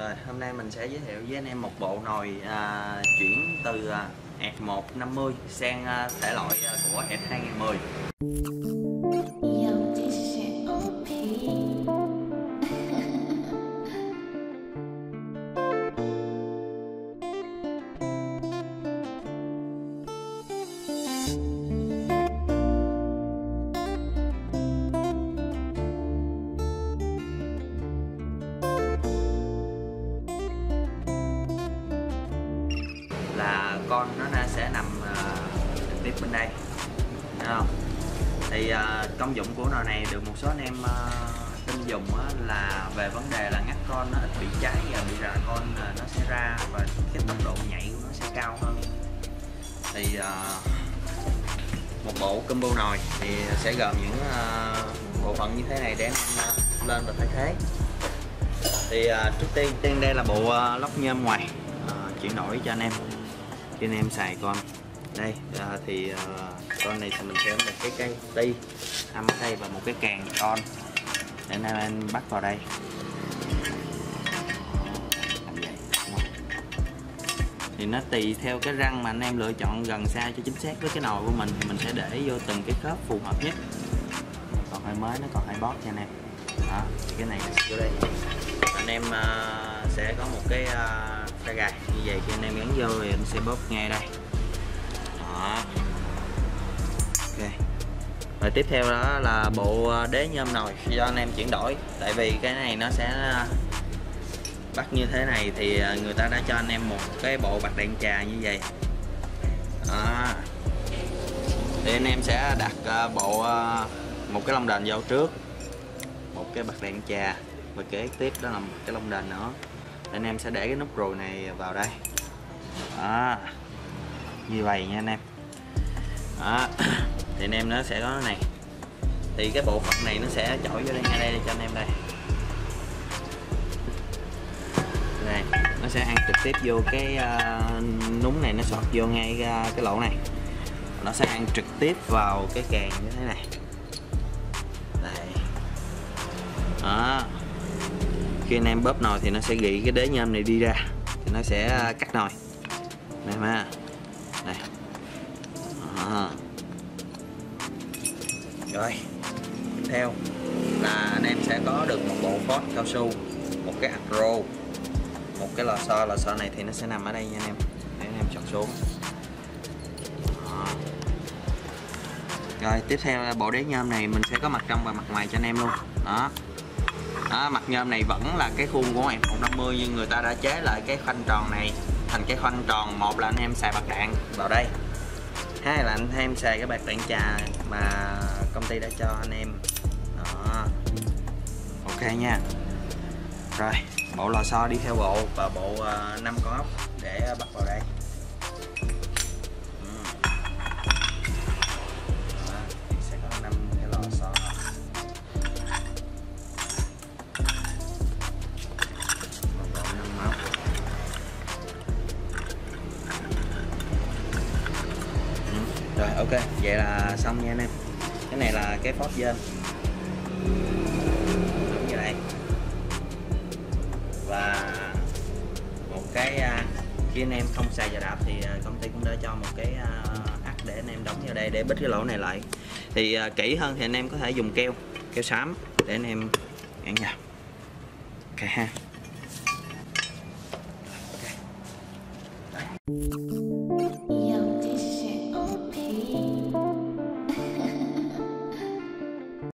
Rồi, hôm nay mình sẽ giới thiệu với anh em một bộ nồi chuyển từ ẹt 150 sang thể loại của ẹt 2010. Là con nó sẽ nằm trực tiếp bên đây, thấy không? Thì công dụng của nồi này được một số anh em tin dùng là về vấn đề là ngắt con nó ít bị cháy và bị rã con nó sẽ ra, và cái tốc độ nhạy của nó sẽ cao hơn. Thì một bộ combo nồi thì sẽ gồm những bộ phận như thế này để anh em lên và thay thế. Thì trước tiên đây là bộ lốc nhôm ngoài chuyển đổi cho anh em khi anh em xài con đây. Thì con này thì mình sẽ có một cái ti 20 cây và một cái càng con để anh em bắt vào đây làm vậy. Thì nó tùy theo cái răng mà anh em lựa chọn gần xa cho chính xác với cái nồi của mình, thì mình sẽ để vô từng cái khớp phù hợp nhất. Còn hơi mới nó còn hơi bóp nha anh em. Đó, thì cái này sẽ vô đây. Anh em sẽ có một cái pha gài như vậy, khi anh em gắn vô thì anh sẽ bóp ngay đây. Đó. Ok. Và tiếp theo đó là bộ đế nhôm nồi do anh em chuyển đổi. Tại vì cái này nó sẽ bắt như thế này thì người ta đã cho anh em một cái bộ bạc đèn trà như vậy. Đó. Thì anh em sẽ đặt một cái lông đền vô trước, một cái bạc đèn trà, và kế tiếp đó là một cái lông đền nữa. Anh em sẽ để cái nút rùi này vào đây. Đó. Như vậy nha anh em. Đó. Thì anh em nó sẽ có cái này. Thì cái bộ phận này nó sẽ chổi vô đây, ngay đây cho anh em đây. Đây, nó sẽ ăn trực tiếp vô cái núng này, nó sọt vô ngay cái lỗ này. Nó sẽ ăn trực tiếp vào cái càng như thế này. Đây. Đó. Khi anh em bóp nồi thì nó sẽ gỉ cái đế nhôm này đi ra, thì nó sẽ cắt nồi này mà đây. Rồi tiếp theo là anh em sẽ có được một bộ phốt cao su, một cái acro, một cái lò xo này thì nó sẽ nằm ở đây nha anh em, để anh em chọn xuống. Đó. Rồi tiếp theo là bộ đế nhôm này mình sẽ có mặt trong và mặt ngoài cho anh em luôn. Đó. Đó, mặt nhôm này vẫn là cái khuôn của ẹt 150, nhưng người ta đã chế lại cái khoanh tròn này thành cái khoanh tròn. Một là anh em xài bạc đạn vào đây, hai là anh em xài cái bạc đạn trà mà công ty đã cho anh em. Đó. Ok nha. Rồi bộ lò xo đi theo bộ, và bộ 5 con ốc để bắt vào đây. Sẽ có 5 cái lò xo. Rồi ok, vậy là xong nha anh em. Cái này là cái phốt dên đúng như này. Và một cái khi anh em không xài giờ đạp thì công ty cũng đã cho một cái ắc để anh em đóng vào đây để bít cái lỗ này lại. Thì kỹ hơn thì anh em có thể dùng keo xám để anh em gắn vào. Ok ha. Ok. Đấy.